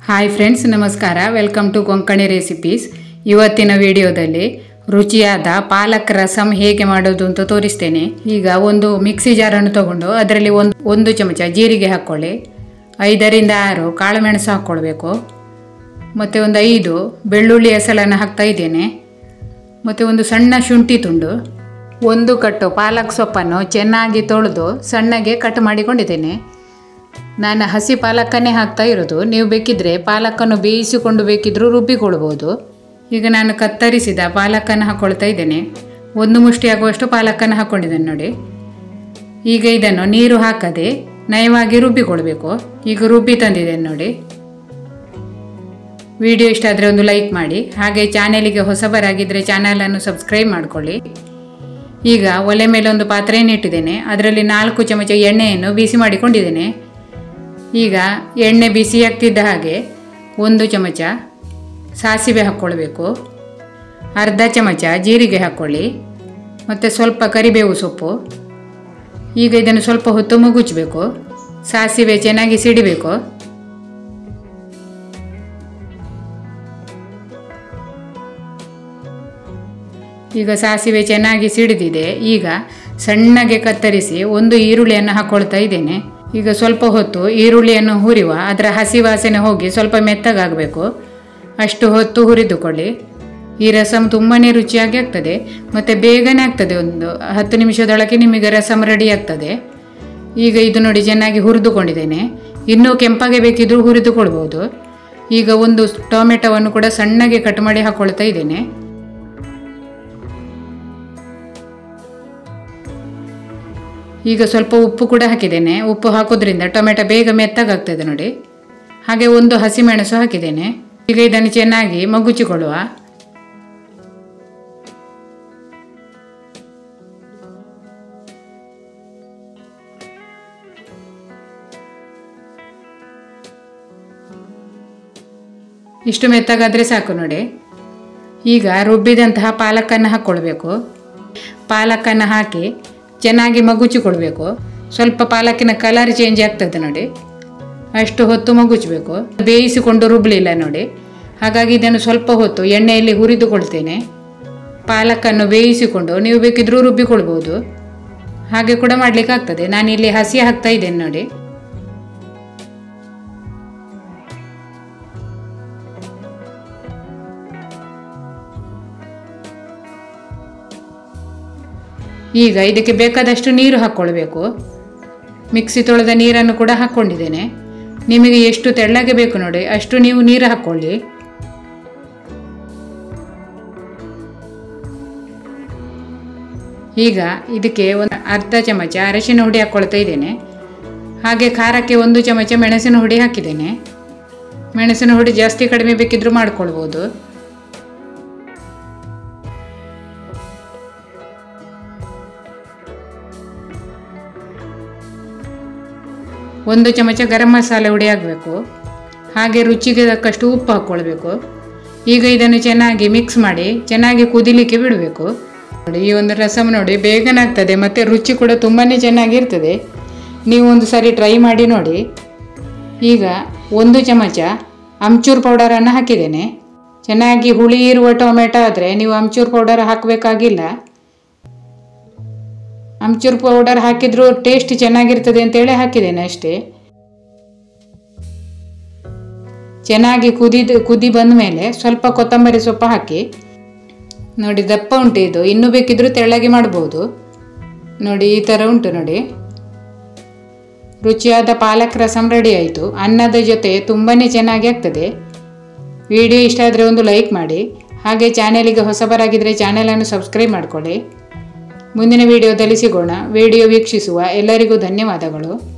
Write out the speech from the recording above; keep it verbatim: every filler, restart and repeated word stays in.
Hi friends, ನಮಸ್ಕಾರ. Welcome to Konkani recipes. ಇವತ್ತಿನ ವಿಡಿಯೋದಲ್ಲಿ ರುಚಿಯಾದ ಪಾಲಕ್ ರಸಂ ಹೇಗೆ ಮಾಡೋದು ಅಂತ ತೋರಿಸ್ತೇನೆ. ಈಗ ಒಂದು ಮಿಕ್ಸಿ ಜಾರನ್ನು ತಗೊಂಡು ಅದರಲ್ಲಿ ಒಂದು ಒಂದು ಚಮಚ ಜೀರಿಗೆ ಹಾಕ್ಕೊಳ್ಳಿ. ಐದರಿಂದ ಆರು ಕಾಳುಮೆಣಸು ಹಾಕ್ಕೊಳ್ಬೇಕು. ಮತ್ತು ಒಂದು ಐದು ಬೆಳ್ಳುಳ್ಳಿ ಹೆಸಳನ್ನು ಹಾಕ್ತಾ ಇದ್ದೇನೆ. ಮತ್ತು ಒಂದು ಸಣ್ಣ ಶುಂಠಿ ತುಂಡು, ಒಂದು ಕಟ್ಟು ಪಾಲಕ್ ಸೊಪ್ಪನ್ನು ಚೆನ್ನಾಗಿ ತೊಳೆದು ಸಣ್ಣಗೆ ಕಟ್ ಮಾಡಿಕೊಂಡಿದ್ದೇನೆ. ನಾನು ಹಸಿ ಪಾಲಕನ್ನೇ ಹಾಕ್ತಾ ಇರೋದು. ನೀವು ಬೇಕಿದ್ದರೆ ಪಾಲಕನ್ನು ಬೇಯಿಸಿಕೊಂಡು ಬೇಕಿದ್ದರೂ ರುಬ್ಬಿಕೊಳ್ಬೋದು. ಈಗ ನಾನು ಕತ್ತರಿಸಿದ ಪಾಲಕನ್ನು ಹಾಕ್ಕೊಳ್ತಾ ಇದ್ದೇನೆ. ಒಂದು ಮುಷ್ಟಿ ಆಗುವಷ್ಟು ಪಾಲಕನ್ನು ಹಾಕ್ಕೊಂಡಿದ್ದೇನೆ ನೋಡಿ. ಈಗ ಇದನ್ನು ನೀರು ಹಾಕದೆ ನಯವಾಗಿ ರುಬ್ಬಿಕೊಳ್ಬೇಕು. ಈಗ ರುಬ್ಬಿ ತಂದಿದ್ದೇನೆ ನೋಡಿ. ವಿಡಿಯೋ ಇಷ್ಟ ಆದರೆ ಒಂದು ಲೈಕ್ ಮಾಡಿ. ಹಾಗೆ ಚಾನೆಲಿಗೆ ಹೊಸಬರಾಗಿದ್ದರೆ ಚಾನಲನ್ನು ಸಬ್ಸ್ಕ್ರೈಬ್ ಮಾಡಿಕೊಳ್ಳಿ. ಈಗ ಒಲೆ ಮೇಲೆ ಒಂದು ಪಾತ್ರೆಯನ್ನು ಇಟ್ಟಿದ್ದೇನೆ. ಅದರಲ್ಲಿ ನಾಲ್ಕು ಚಮಚ ಎಣ್ಣೆಯನ್ನು ಬಿಸಿ ಮಾಡಿಕೊಂಡಿದ್ದೇನೆ. ಈಗ ಎಣ್ಣೆ ಬಿಸಿ ಆಗ್ತಿದ್ದ ಹಾಗೆ ಒಂದು ಚಮಚ ಸಾಸಿವೆ ಹಾಕ್ಕೊಳ್ಬೇಕು, ಅರ್ಧ ಚಮಚ ಜೀರಿಗೆ ಹಾಕ್ಕೊಳ್ಳಿ, ಮತ್ತು ಸ್ವಲ್ಪ ಕರಿಬೇವು ಸೊಪ್ಪು. ಈಗ ಇದನ್ನು ಸ್ವಲ್ಪ ಹೊತ್ತು ಮುಗುಚಬೇಕು. ಸಾಸಿವೆ ಚೆನ್ನಾಗಿ ಸಿಡಿಬೇಕು. ಈಗ ಸಾಸಿವೆ ಚೆನ್ನಾಗಿ ಸಿಡಿದಿದೆ. ಈಗ ಸಣ್ಣಗೆ ಕತ್ತರಿಸಿ ಒಂದು ಈರುಳ್ಳಿಯನ್ನು ಹಾಕ್ಕೊಳ್ತಾ ಇದ್ದೇನೆ. ಈಗ ಸ್ವಲ್ಪ ಹೊತ್ತು ಈರುಳ್ಳಿಯನ್ನು ಹುರಿಯುವ, ಅದರ ಹಸಿ ವಾಸನೆ ಹೋಗಿ ಸ್ವಲ್ಪ ಮೆತ್ತಗಾಗಬೇಕು. ಅಷ್ಟು ಹೊತ್ತು ಹುರಿದುಕೊಳ್ಳಿ. ಈ ರಸಮ್ ತುಂಬಾ ರುಚಿಯಾಗಿ ಆಗ್ತದೆ ಮತ್ತು ಬೇಗನೆ ಆಗ್ತದೆ. ಒಂದು ಹತ್ತು ನಿಮಿಷದೊಳಗೆ ನಿಮಗೆ ರಸಮ್ ರೆಡಿ ಆಗ್ತದೆ. ಈಗ ಇದು ನೋಡಿ ಚೆನ್ನಾಗಿ ಹುರಿದುಕೊಂಡಿದ್ದೇನೆ. ಇನ್ನೂ ಕೆಂಪಾಗೆ ಬೇಕಿದ್ದರೂ ಹುರಿದುಕೊಳ್ಬೋದು. ಈಗ ಒಂದು ಟೊಮೆಟೊವನ್ನು ಕೂಡ ಸಣ್ಣಗೆ ಕಟ್ ಮಾಡಿ ಹಾಕ್ಕೊಳ್ತಾ ಇದ್ದೇನೆ. ಈಗ ಸ್ವಲ್ಪ ಉಪ್ಪು ಕೂಡ ಹಾಕಿದ್ದೇನೆ. ಉಪ್ಪು ಹಾಕೋದ್ರಿಂದ ಟೊಮೆಟೊ ಬೇಗ ಮೆತ್ತಗಾಗ್ತದೆ ನೋಡಿ. ಹಾಗೆ ಒಂದು ಹಸಿಮೆಣಸು ಹಾಕಿದ್ದೇನೆ. ಈಗ ಇದನ್ನು ಚೆನ್ನಾಗಿ ಮಗುಚಿಕೊಳ್ಳುವ. ಇಷ್ಟು ಮೆತ್ತಗಾದರೆ ಸಾಕು ನೋಡಿ. ಈಗ ರುಬ್ಬಿದಂತಹ ಪಾಲಕನ್ನು ಹಾಕ್ಕೊಳ್ಬೇಕು. ಪಾಲಕನ್ನು ಹಾಕಿ ಚೆನ್ನಾಗಿ ಮಗುಚಿಕೊಳ್ಬೇಕು. ಸ್ವಲ್ಪ ಪಾಲಕಿನ ಕಲರ್ ಚೇಂಜ್ ಆಗ್ತದೆ ನೋಡಿ. ಅಷ್ಟು ಹೊತ್ತು ಮಗುಚಬೇಕು. ಬೇಯಿಸಿಕೊಂಡು ರುಬ್ಬಲಿಲ್ಲ ನೋಡಿ. ಹಾಗಾಗಿ ಇದನ್ನು ಸ್ವಲ್ಪ ಹೊತ್ತು ಎಣ್ಣೆಯಲ್ಲಿ ಹುರಿದುಕೊಳ್ತೇನೆ. ಪಾಲಕನ್ನು ಬೇಯಿಸಿಕೊಂಡು ನೀವು ಬೇಕಿದ್ರೂ ರುಬ್ಬಿಕೊಳ್ಬೋದು. ಹಾಗೆ ಕೂಡ ಮಾಡಲಿಕ್ಕೆ ಆಗ್ತದೆ. ನಾನಿಲ್ಲಿ ಹಸಿ ಹಾಕ್ತಾ ಇದ್ದೇನೆ ನೋಡಿ. ಈಗ ಇದಕ್ಕೆ ಬೇಕಾದಷ್ಟು ನೀರು ಹಾಕ್ಕೊಳ್ಬೇಕು. ಮಿಕ್ಸಿ ತೊಳೆದ ನೀರನ್ನು ಕೂಡ ಹಾಕ್ಕೊಂಡಿದ್ದೇನೆ. ನಿಮಗೆ ಎಷ್ಟು ತೆಳ್ಳಗೆ ಬೇಕು ನೋಡಿ ಅಷ್ಟು ನೀವು ನೀರು ಹಾಕ್ಕೊಳ್ಳಿ. ಈಗ ಇದಕ್ಕೆ ಒಂದು ಅರ್ಧ ಚಮಚ ಅರಶಿನ ಹುಡಿ ಹಾಕ್ಕೊಳ್ತಾ ಇದ್ದೇನೆ. ಹಾಗೆ ಖಾರಕ್ಕೆ ಒಂದು ಚಮಚ ಮೆಣಸಿನ ಹುಡಿ ಹಾಕಿದ್ದೇನೆ. ಮೆಣಸಿನ ಹುಡಿ ಜಾಸ್ತಿ ಕಡಿಮೆ ಬೇಕಿದ್ರೂ ಮಾಡ್ಕೊಳ್ಬೋದು. ಒಂದು ಚಮಚ ಗರಂ ಮಸಾಲೆ ಹುಡಿ ಹಾಕಬೇಕು. ಹಾಗೆ ರುಚಿಗೆ ತಕ್ಕಷ್ಟು ಉಪ್ಪು ಹಾಕ್ಕೊಳ್ಬೇಕು. ಈಗ ಇದನ್ನು ಚೆನ್ನಾಗಿ ಮಿಕ್ಸ್ ಮಾಡಿ ಚೆನ್ನಾಗಿ ಕುದಿಲಿಕ್ಕೆ ಬಿಡಬೇಕು. ನೋಡಿ, ಈ ಒಂದು ರಸಮ್ ನೋಡಿ ಬೇಗನೆ ಆಗ್ತದೆ ಮತ್ತು ರುಚಿ ಕೂಡ ತುಂಬಾ ಚೆನ್ನಾಗಿರ್ತದೆ. ನೀವು ಒಂದು ಸಾರಿ ಟ್ರೈ ಮಾಡಿ ನೋಡಿ. ಈಗ ಒಂದು ಚಮಚ ಅಮ್ಚೂರ್ ಪೌಡರನ್ನು ಹಾಕಿದ್ದೇನೆ. ಚೆನ್ನಾಗಿ ಹುಳಿ ಇರುವ ಟೊಮೆಟೊ ಆದರೆ ನೀವು ಅಮ್ಚೂರ್ ಪೌಡರ್ ಹಾಕಬೇಕಾಗಿಲ್ಲ. ಅಮ್ಚೂರ್ ಪೌಡರ್ ಹಾಕಿದ್ರೂ ಟೇಸ್ಟ್ ಚೆನ್ನಾಗಿರ್ತದೆ ಅಂತೇಳಿ ಹಾಕಿದ್ದೇನೆ ಅಷ್ಟೇ. ಚೆನ್ನಾಗಿ ಕುದಿದು ಕುದಿ ಬಂದ ಮೇಲೆ ಸ್ವಲ್ಪ ಕೊತ್ತಂಬರಿ ಸೊಪ್ಪು ಹಾಕಿ ನೋಡಿ. ದಪ್ಪ ಉಂಟು ಇದು. ಇನ್ನೂ ಬೇಕಿದ್ರೂ ತೆಳ್ಳಗೆ ಮಾಡ್ಬೋದು ನೋಡಿ. ಈ ಥರ ಉಂಟು ನೋಡಿ. ರುಚಿಯಾದ ಪಾಲಕ್ ರಸಮ್ ರೆಡಿ ಆಯಿತು. ಅನ್ನದ ಜೊತೆ ತುಂಬಾ ಚೆನ್ನಾಗಿ ಆಗ್ತದೆ. ವಿಡಿಯೋ ಇಷ್ಟ ಆದರೆ ಒಂದು ಲೈಕ್ ಮಾಡಿ. ಹಾಗೆ ಚಾನೆಲಿಗೆ ಹೊಸಬರಾಗಿದ್ದರೆ ಚಾನೆಲನ್ನು ಸಬ್ಸ್ಕ್ರೈಬ್ ಮಾಡಿಕೊಳ್ಳಿ. ಮುಂದಿನ ವಿಡಿಯೋದಲ್ಲಿ ಸಿಗೋಣ. ವಿಡಿಯೋ ವೀಕ್ಷಿಸುವ ಎಲ್ಲರಿಗೂ ಧನ್ಯವಾದಗಳು.